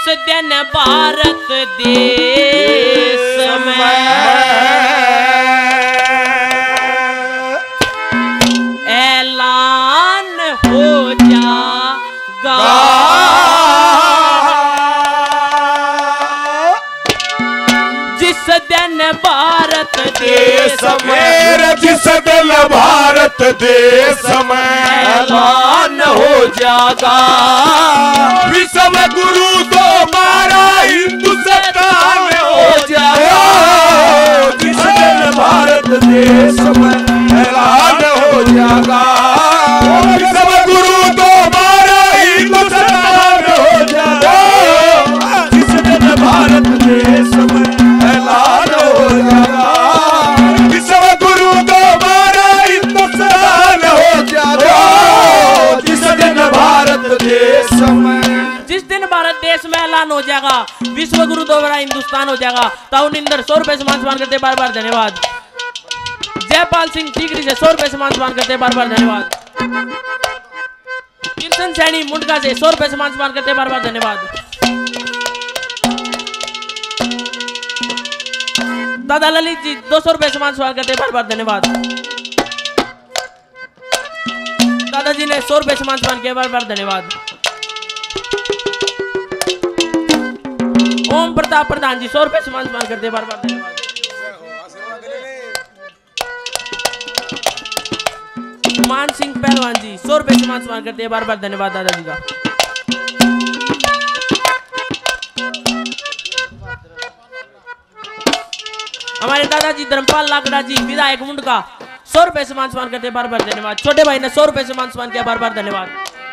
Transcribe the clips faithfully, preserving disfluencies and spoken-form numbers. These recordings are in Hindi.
जिस दिन भारत देश में ऐलान हो जाएगा, जिस दिन भारत देश में, जिस दिन भारत देश में ऐलान हो जाएगा, विश्व गुरु दोबारा हिंदुस्तान हो जाएगा, जिस दिन भारत देश में ऐलान हो जाएगा, विश्व गुरु दोबारा हिंदुस्तान हो जाएगा, जिस दिन भारत देश में ऐलान हो जाएगा, विश्व गुरु दोबारा हिंदुस्तान हो जाएगा, जिस दिन भारत देश में, जिस दिन भारत देश में ऐलान हो जाएगा, विश्व गुरु दोबारा हिंदुस्तान हो जाएगा। ताउनिंदर सौ रुपए सम्मान समान करते बार बार धन्यवाद। जयपाल सिंह ठीकरी से सौ रुपए सम्मान समान करते बार बार धन्यवाद। किशन सैनी मुंडका से सौ रुपए सम्मान समान करते बार बार धन्यवाद। दादा ललित जी दो सौ रुपए सम्मान समान करते बार बार धन्यवाद। दादाजी ने सौ रुपए सम्मान समान किया बार बार धन्यवाद। ओम प्रताप प्रधान जी सौ रुपए सम्मान समान करते बार बार धन्यवाद। मान सिंह पहलवान जी सौ रुपए सम्मान समान करते बार बार धन्यवाद दादाजी का। हमारे दादाजी धर्मपाल लाकड़ा जी विधायक मुंडका सौ रुपए सम्मान समान करते बार बार धन्यवाद। छोटे भाई ने सौ रुपए सम्मान समान किया बार बार धन्यवाद।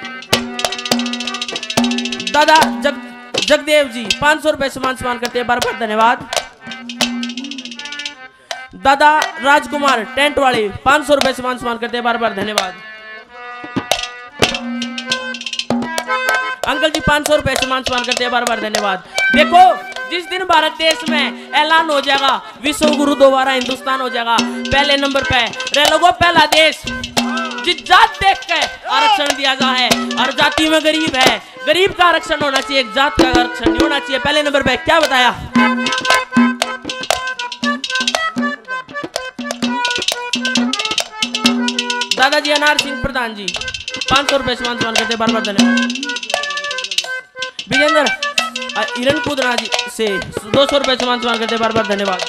दादा जग जगदेव जी पांच सौ रुपए सम्मान समान करते बार बार धन्यवाद। दादा राजकुमार टेंट वाले पांच सौ रुपए सम्मान समान करते बार बार धन्यवाद। अंकल जी पांच सौ रुपए सम्मान समान करते बार बार धन्यवाद। देखो जिस दिन भारत देश में ऐलान हो जाएगा विश्व गुरु दोबारा हिंदुस्तान हो जाएगा, पहले नंबर पे रह लोगों पहला देश जिस जात देख के आरक्षण दिया गया है, हर जाति में गरीब है, गरीब का आरक्षण होना चाहिए, एक जात का आरक्षण नहीं होना चाहिए। पहले नंबर पे क्या बताया दादाजी अनार सिंह प्रधान जी पांच सौ रुपए सम्मान समान करते बार बार धन्यवाद। विजेंद्र हिरण कुदरा जी से दो सौ रुपए सम्मान समान करते बार बार धन्यवाद।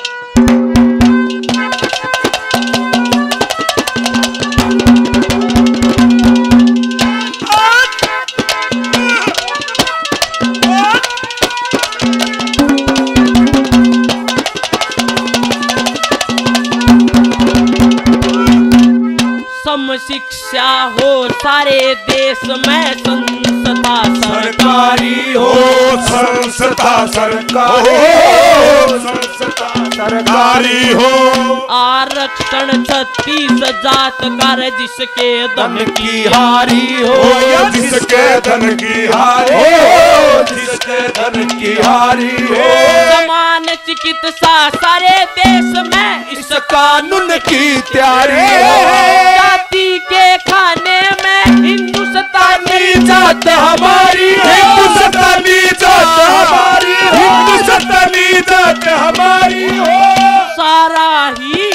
सम शिक्षा हो सारे देश में, संस्था सरकारी हो, संस्था सरकारी हो, संस्था सरकारी हो, आरक्षण छत्तीस जात कर जिसके धन की हारी हो, जिसके धन की हारी हो, जिसके धन की हारी हो, समान चिकित्सा सारे देश में, इस कानून की तैयारी हो, जाति के खाने में हिंदुस्तानी जात हमारी, हिंदुस्तानी जात हमारी, हिंदुस्तानी जात हमारी हो, सारा ही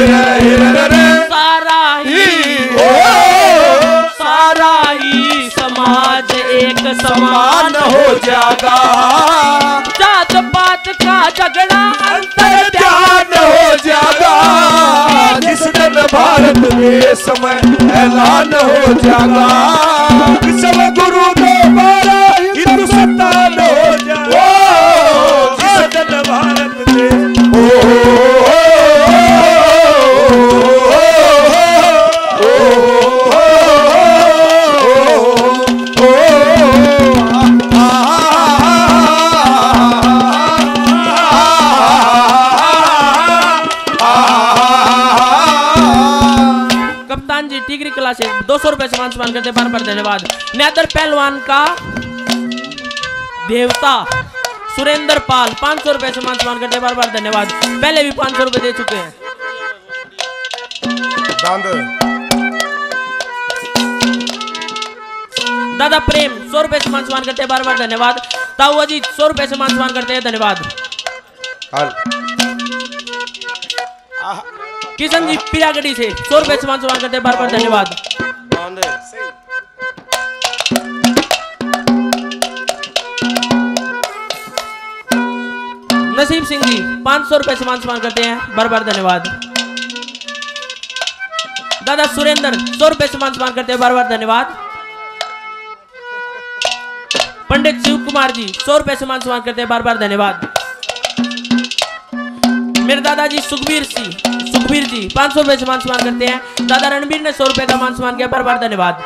सारा ही सारा ही समाज एक समान हो जाएगा, जात पात का झगड़ा अंतर ध्यान हो जाएगा, जिस दिन भारत देश में ऐलान हो जाएगा, विश्व गुरु दोबारा हिंदुस्तान हो जाएगा, जिस दिन भारत देश ओ टिकरी कला से दो सौ रुपए सम्मान सम्मान करते बार बार धन्यवाद। नैदर पहलवान का देवता सुरेंद्र पाल पांच सौ रुपए सम्मान सम्मान करते बार बार धन्यवाद। पहले भी पांच सौ रुपए दे चुके हैं। दादा प्रेम सौ रुपए सम्मान सम्मान करते बार बार धन्यवाद। ताऊ अजीत सौ रुपए से मान सम्मान करते हैं, धन्यवाद। किशन जी पिरागढ़ी से सौ रुपए से मान सम्मान करते हैं, बार बार धन्यवाद। नसीब सिंह जी पाँच सौ रुपए से मान सम्मान करते हैं, बार बार धन्यवाद। दादा सुरेंद्र सौ रुपए से मान सम्मान करते हैं, बार बार धन्यवाद। पंडित शिव कुमार जी सौ रुपए से मान सम्मान करते हैं, बार बार धन्यवाद। मेरे दादाजी सुखबीर सिंह सुखबीर जी पाँच सौ रुपए से मान सम्मान करते हैं। दादा रणबीर ने सौ रुपए का मान सम्मान किया, बार बार धन्यवाद।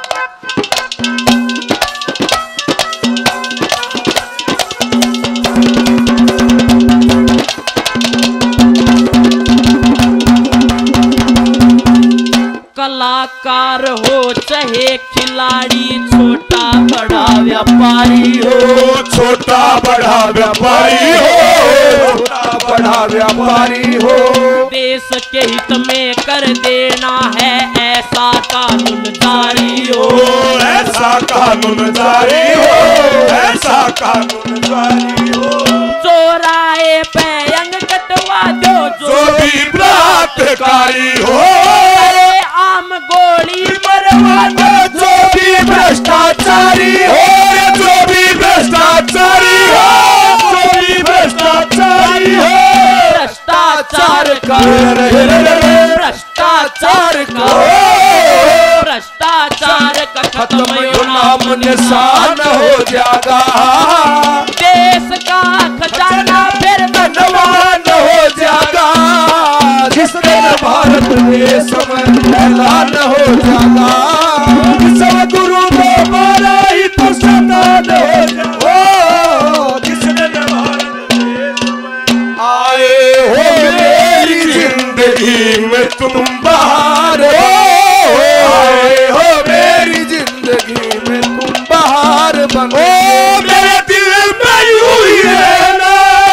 कलाकार हो चाहे खिलाड़ी, छोटा बड़ा व्यापारी हो, छोटा बड़ा व्यापारी हो, छोटा बड़ा व्यापारी हो। देश के हित में कर देना है ऐसा कानून जारी हो, ऐसा कानून जारी हो, ऐसा कानून जारी हो। चौराहे पे अंग कटवा दो जो भी बलात्कारी हो, आम गोली मरवा दो जो भी भ्रष्टाचारी हो, जो भी भ्रष्टाचारी हो, जो भी भ्रष्टाचारी हो। भ्रष्टाचार का भ्रष्टाचार का भ्रष्टाचार का खत्म नाम निशान हो जाएगा। देश का खजाना फिर धनवान हो जाएगा। जिस दिन भारत देश में ऐलान हो जाएगा, सब गुरु दोबारा ही तो शतान हो जाएगा। जिस दिन भारत देश में आए हो मेरी जिंदगी में तुम बाहर हो, आए हो मेरी जिंदगी में तुम बाहर बनो। मेरे दिल में यूं ही रहना,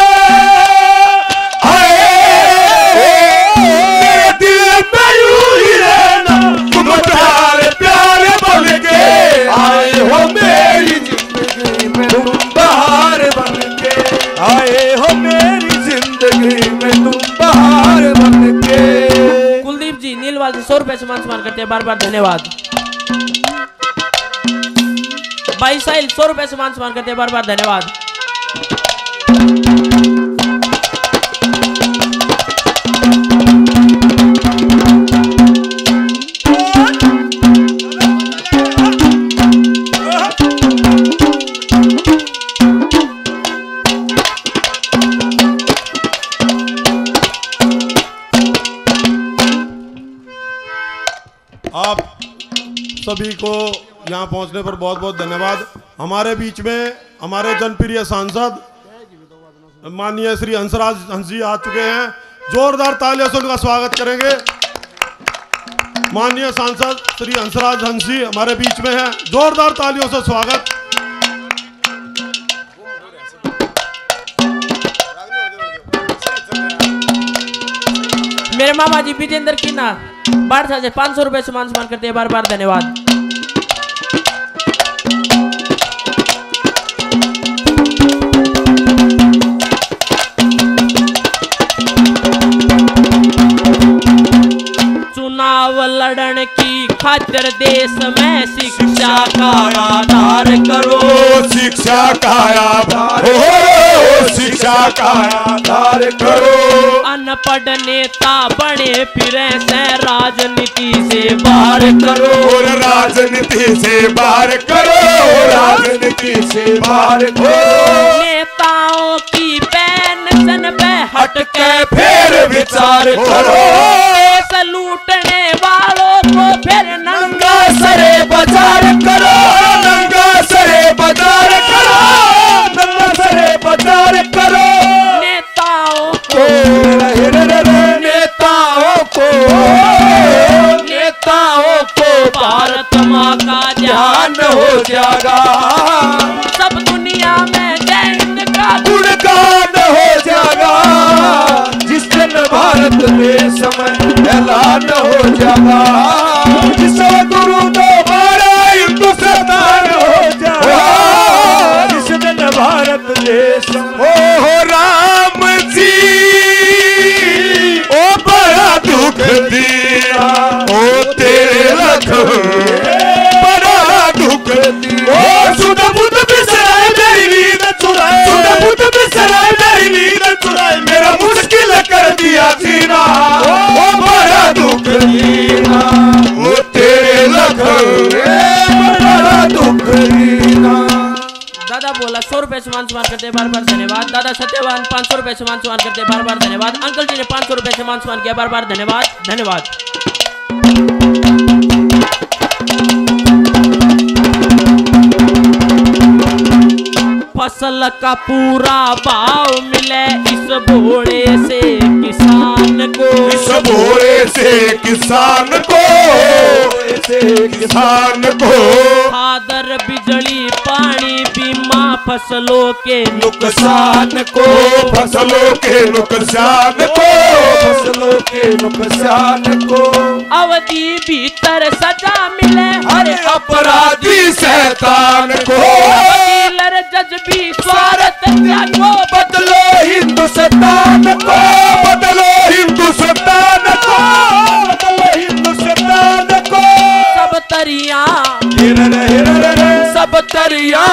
मेरे दिल में यूं ही रहना, तुम प्यार प्यार बन के आए हो मेरी जिंदगी में तुम बाहर बन के, आए हो मेरी जिंदगी में तुम बाहर बन के। कुलदीप जी नीलवाल जी सौ रुपए से मान सम्मान करते हैं, बार बार धन्यवाद। भाई साहिल सौ रुपए से मान सम्मान करते हैं, बार बार धन्यवाद। आप सभी को यहाँ पहुँचने पर बहुत बहुत धन्यवाद। हमारे बीच में हमारे जनप्रिय सांसद माननीय श्री हंसराज हंसी आ चुके हैं। जोरदार तालियों से उनका स्वागत करेंगे। माननीय सांसद श्री हंसराज हंसी हमारे बीच में हैं, जोरदार तालियों से स्वागत। मेरे मामा जी विजेंद्र की ना बाढ़ से पाँच सौ रुपए से मान सम्मान करते हैं, बार बार धन्यवाद। चुनाव लड़ने की खातिर देश में शिक्षा का आधार करो, शिक्षा का आधार हो, शिक्षा का आधार करो। अनपढ़ नेता बने फिरे से राजनीति से बाहर करो, राजनीति से बाहर करो, राजनीति से बाहर करो। नेताओं की पेंशन पे हट के फिर विचार करो, लूटने वालों को फिर नंगा सरे बाजार करो, नंगा सरे बाजार करो, नंगा सरे बाजार करो। नेताओं को नेताओं को नेताओं को भारत माँ का ध्यान हो जाएगा। सब दुनिया में जय हिंद का गुणगान हो जाएगा। जिस दिन भारत देश में ऐलान हो जाएगा, जिस गुरु दोबारा हिंदुस्तान हो जाएगा। जिस दिन भारत देश ओ राम जी ओ बड़ा दुख दिया ओ तेरे लखन बड़ा दुख दिया ओ सुध बुध बिसराए मेरी नींद चुराए सुध बुध बिसराए मेरी नींद चुराए मेरा मुश्किल कर दिया जीना ओ बड़ा दुख दीना ओ तेरे लखन बड़ा दुख दीना। दादा बोला सौ रुपए समान समान करते बार बार धन्यवाद। दादा सत्यवान पाँच सौ रुपए समान समान करते बार बार धन्यवाद। अंकल जी ने पाँच सौ रुपए समान समान किया बार बार धन्यवाद धन्यवाद। फसल का पूरा भाव मिले इस भोरे से किसान को इस भोरे से किसान को से किसान को खादर बिजली पानी बीमा फसलों के नुकसान को फसलों के नुकसान को फसलों के नुकसान को अवधि भीतर सजा मिले हर अपराधी शैतान को वकीलर जज भी स्वार्थ त्यागो बदलो हिंदुस्तान को बदलो हिंदुस्तान को बदलो हिंदुस्तान को सब तरिया सब तरिया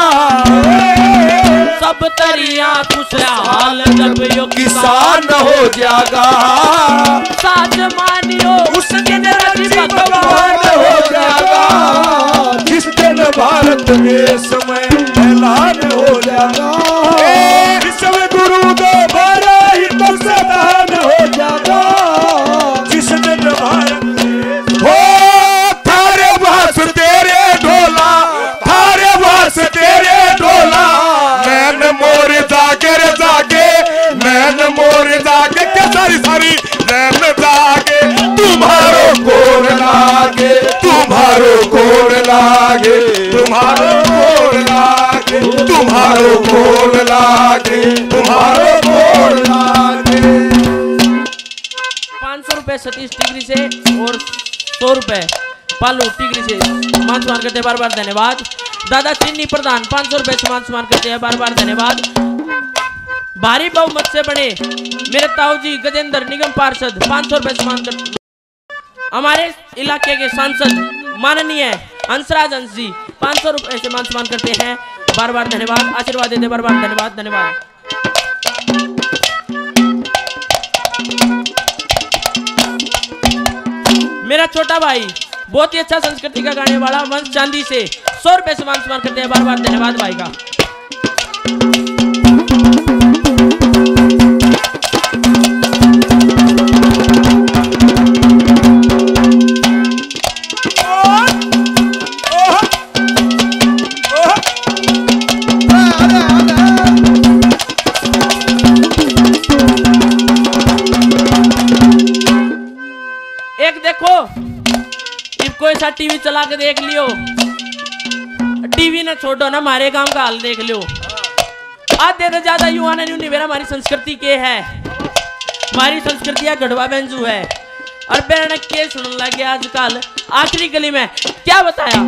सब तरिया खुशहाल जब यो किसान हो जाएगा साज मानियो उस दिन रवि भगवान हो जाएगा जिस दिन भारत देश में ऐलान हो जाएगा विश्व गुरु दोबारा हिंदुस्तान हो जाएगा जिस दिन भारत हो थारे वास तेरे ढोला थारे वास तेरे ढोला नैन मोर जागे रे जागे नैन मोर जागे के सारी सारी नैन जागे तुम्हारो कौन लागे तुम्हारो कौन लागे तुम्हारो कौन लागे तुम्हारो कौन लागे तुम्हारो कौन लागे। पाँच सौ रुपए सतीश टिगरी से और सौ रुपए पालू टिगरी से मान सम्मान करते हैं बार बार धन्यवाद। दादा चिन्नी प्रधान पाँच सौ रुपए समान सम्मान करते हैं बार बार धन्यवाद। भारी बहुमत से बने मेरे ताऊ जी गजेंद्र निगम पार्षद पाँच सौ रुपए समान कर हमारे इलाके के सांसद माननीय हंसराज हंस जी पाँच सौ रुपए से मान सम्मान करते हैं बार बार धन्यवाद। आशीर्वाद देते बार बार धन्यवाद धन्यवाद। मेरा छोटा भाई बहुत ही अच्छा संस्कृति का गाने वाला वंश चांदी से सौ रुपए समान सम्मान करते हैं बार बार धन्यवाद भाई का। एक देखो कोई सा टीवी चला के देख लियो टीवी ने छोड़ो ना हमारे गांव का हाल देख लियो। आधे से ज्यादा युवा ने नहीं मेरा हमारी संस्कृति के है हमारी संस्कृतियां गढ़वा बेंजू है और बेरन के सुनने लगे आजकल आखिरी गली में क्या बताया।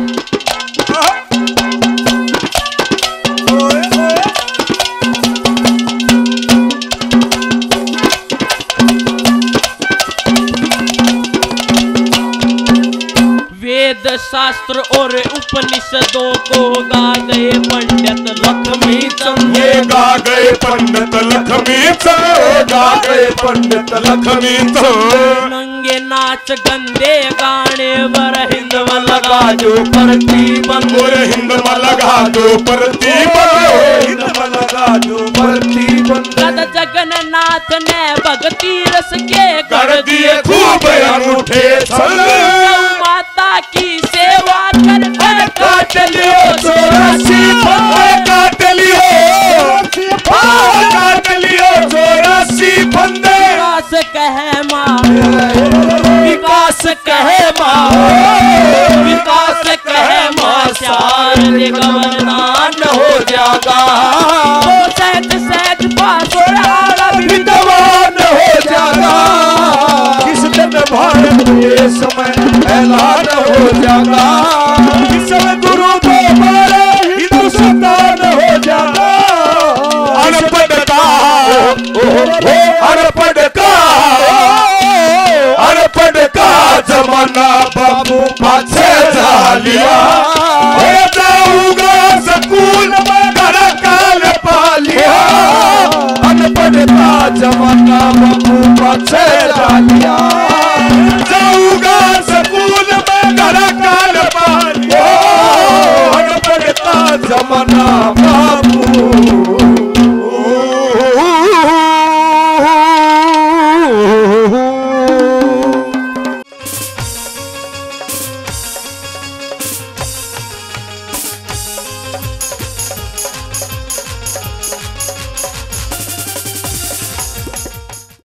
वेद शास्त्र और उपनिषदों को गा गए पंडित लक्ष्मी चंद ये गा गए पंडित लक्ष्मी चंद गा गए पंडित लक्ष्मी चंद नंगे नाच गंदे गाने वर हिंद लगा जो प्रतिबंध हिंद में लगा जो प्रतिबंध हिंद में लगा जो प्रतिबंध कद जगन्नाथ ने भक्ति रस के कर दिए खूब अनूठे छल माता की सेवा कर काट लियो चौरासी फंदे काट लियो काट लियो चौरासी फंदे विकास कहे माँ विकास कहे माँ विकास कहे माँ शार गवर्नान हो जाएगा तो सहज सहज पास विद्वान हो जाएगा जिस दिन भारत देश में ऐलान हो जाएगा विश्व गुरु दोबारा हिंदुस्तान हो जाएगा अनपढ़ का अनपढ़ का जमाना बाबू पाछे जा लिया।